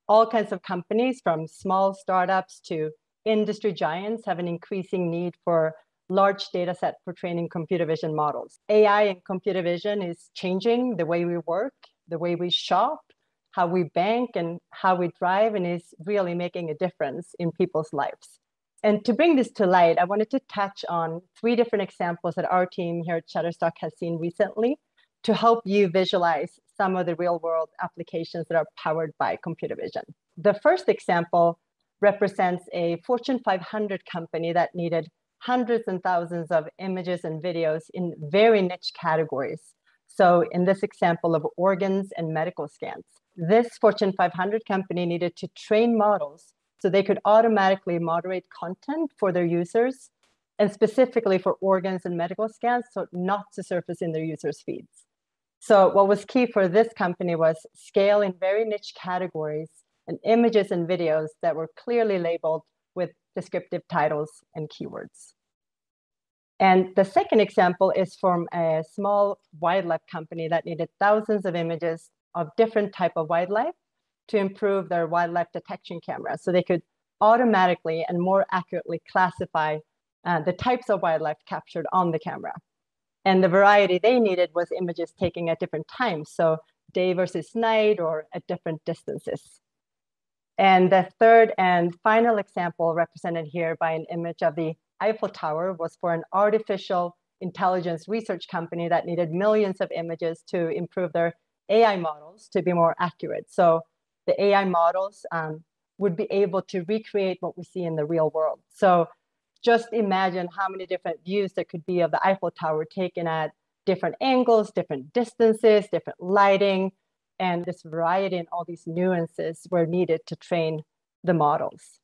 all kinds of companies, from small startups to industry giants, have an increasing need for large data set for training computer vision models. AI and computer vision is changing the way we work, the way we shop, how we bank, and how we drive, and is really making a difference in people's lives. And to bring this to light, I wanted to touch on 3 different examples that our team here at Shutterstock has seen recently to help you visualize some of the real-world applications that are powered by computer vision. The first example represents a Fortune 500 company that needed hundreds and thousands of images and videos in very niche categories. So in this example of organs and medical scans, this Fortune 500 company needed to train models so they could automatically moderate content for their users, and specifically for organs and medical scans, so not to surface in their users' feeds. So what was key for this company was scale in very niche categories and images and videos that were clearly labeled with descriptive titles and keywords. And the second example is from a small wildlife company that needed thousands of images of different type of wildlife to improve their wildlife detection camera, so they could automatically and more accurately classify the types of wildlife captured on the camera. And the variety they needed was images taken at different times, so day versus night or at different distances. And the third and final example, represented here by an image of the Eiffel Tower, was for an artificial intelligence research company that needed millions of images to improve their AI models to be more accurate. So the AI models would be able to recreate what we see in the real world. So just imagine how many different views there could be of the Eiffel Tower taken at different angles, different distances, different lighting, and this variety and all these nuances were needed to train the models.